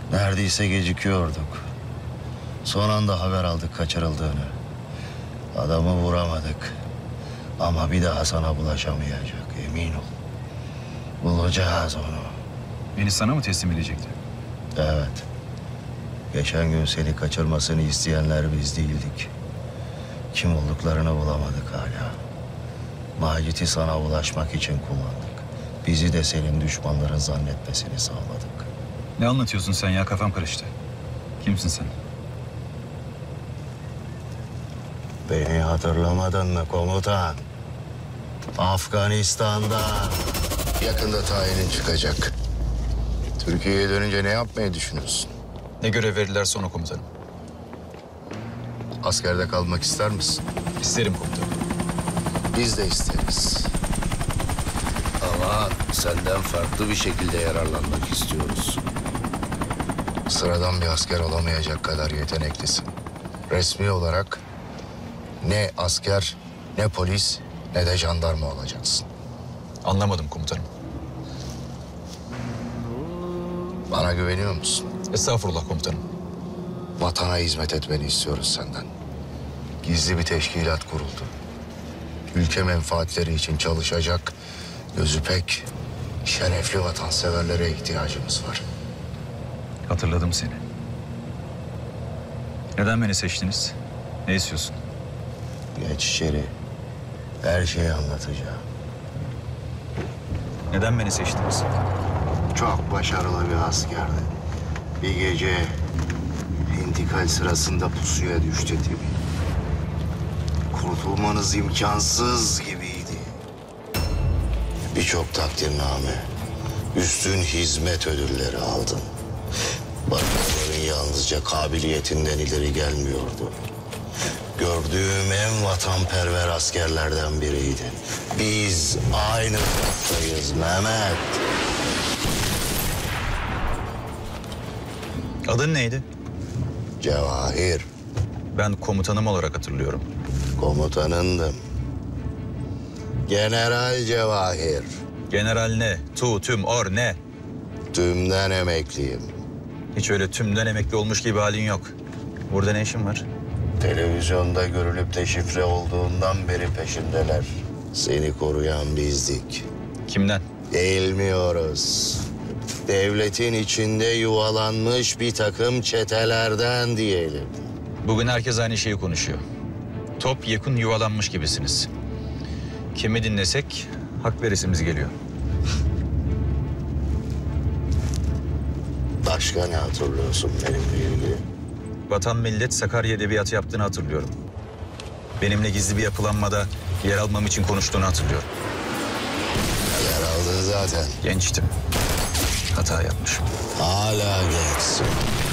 Neredeyse gecikiyorduk. Son anda haber aldık kaçırıldığını. Adamı vuramadık. Ama bir daha sana bulaşamayacak, emin ol. Bulacağız onu. Beni sana mı teslim edecekti? Evet. Geçen gün seni kaçırmasını isteyenler biz değildik. Kim olduklarını bulamadık hala. Macit'i sana ulaşmak için kullandık. Bizi de senin düşmanların zannetmesini sağladık. Ne anlatıyorsun sen ya? Kafam karıştı. Kimsin sen? Beni hatırlamadın mı komutan? Afganistan'da. Yakında tayinin çıkacak. Türkiye'ye dönünce ne yapmayı düşünüyorsun? Ne görev verirlerse ona komutanım. Askerde kalmak ister misin? İsterim komutanım. Biz de isteriz. Ama senden farklı bir şekilde yararlanmak istiyoruz. Sıradan bir asker olamayacak kadar yeteneklisin. Resmi olarak ne asker, ne polis, ne de jandarma olacaksın. Anlamadım komutanım. Bana güveniyor musun? Estağfurullah komutanım. Vatana hizmet etmeni istiyoruz senden. Gizli bir teşkilat kuruldu. Ülke menfaatleri için çalışacak, gözü pek şerefli vatanseverlere ihtiyacımız var. Hatırladım seni. Neden beni seçtiniz? Ne istiyorsun? Geç içeri. Her şeyi anlatacağım. Neden beni seçtiniz? Çok başarılı bir askerdi. Bir gece intikal sırasında pusuya düştü Timi. Kurtulmanız imkansız gibiydi. Birçok takdirname, üstün hizmet ödülleri aldın. Başkalarının yalnızca kabiliyetinden ileri gelmiyordu. Gördüğüm en vatanperver askerlerden biriydin. Biz aynı taraftayız Mehmet. Adın neydi? Cevahir. Ben komutanım olarak hatırlıyorum. Komutanındım. General Cevahir. General ne? Tu, tüm, or ne? Tümden emekliyim. Hiç öyle tümden emekli olmuş gibi halin yok. Burada ne işin var? Televizyonda görülüp de şifre olduğundan beri peşindeler. Seni koruyan bizdik. Kimden? Bilmiyoruz. Devletin içinde yuvalanmış bir takım çetelerden diyelim. Bugün herkes aynı şeyi konuşuyor. Topyekun yuvalanmış gibisiniz. Kimi dinlesek hak verisimiz geliyor. Başka ne hatırlıyorsun benimle ilgili? Vatan Millet Sakarya Edebiyatı yaptığını hatırlıyorum. Benimle gizli bir yapılanmada yer almam için konuştuğunu hatırlıyorum. Yer aldın zaten. Gençtim. Hata yapmışım. Hala gençsin.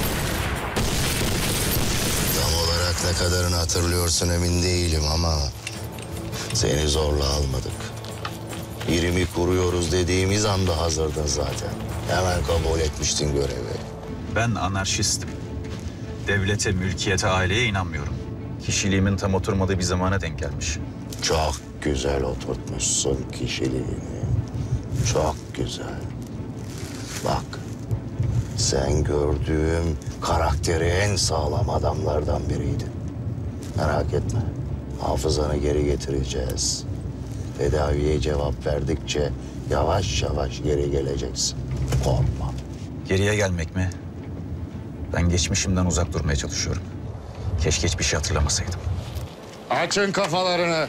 Tam olarak ne kadarını hatırlıyorsun emin değilim ama seni zorla almadık. Birimi kuruyoruz dediğimiz anda hazırdın zaten. Hemen kabul etmiştin görevi. Ben anarşistim. Devlete, mülkiyete, aileye inanmıyorum. Kişiliğimin tam oturmadığı bir zamana denk gelmiş. Çok güzel oturtmuşsun kişiliğini. Çok güzel. Bak, sen gördüğüm karakteri en sağlam adamlardan biriydin. Merak etme, hafızanı geri getireceğiz. Tedaviye cevap verdikçe yavaş yavaş geri geleceksin. Korkma. Geriye gelmek mi? Ben geçmişimden uzak durmaya çalışıyorum. Keşke hiçbir şey hatırlamasaydım. Açın kafalarını.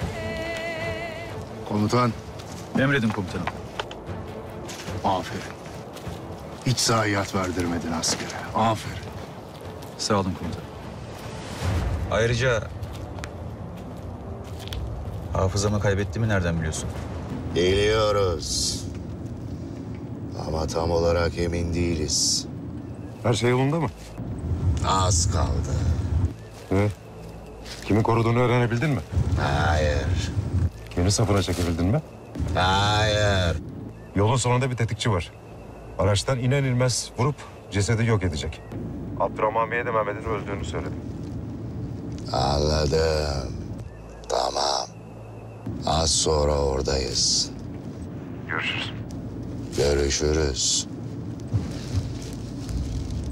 Komutan. Emredin komutanım. Aferin. Hiç zayiat verdirmedin askere. Aferin. Sağ olun komutanım. Ayrıca hafızamı kaybettiğimi nereden biliyorsun? Biliyoruz. Ama tam olarak emin değiliz. Her şey yolunda mı? Az kaldı. Ne? Kimi koruduğunu öğrenebildin mi? Hayır. Beni safına çekebildin mi? Hayır. Yolun sonunda bir tetikçi var. Araçtan iner inmez vurup cesedi yok edecek. Abdurrahman Bey'e de Mehmet'in öldüğünü söyledim. Anladım. Tamam. Az sonra oradayız. Görüşürüz. Görüşürüz.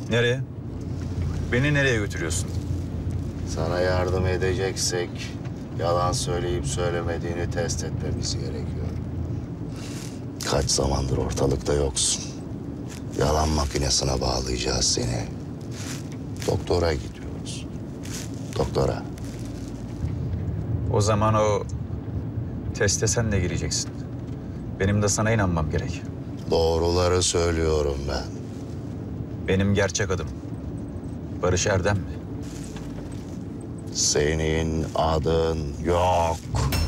Nereye? Beni nereye götürüyorsun? Sana yardım edeceksek yalan söyleyip söylemediğini test etmemiz gerekiyor. Kaç zamandır ortalıkta yoksun. Yalan makinesine bağlayacağız seni. Doktora gidiyoruz. Doktora. O zaman o teste sen de gireceksin. Benim de sana inanmam gerek. Doğruları söylüyorum ben. Benim gerçek adım Barış Erdem mi? Senin adın yok.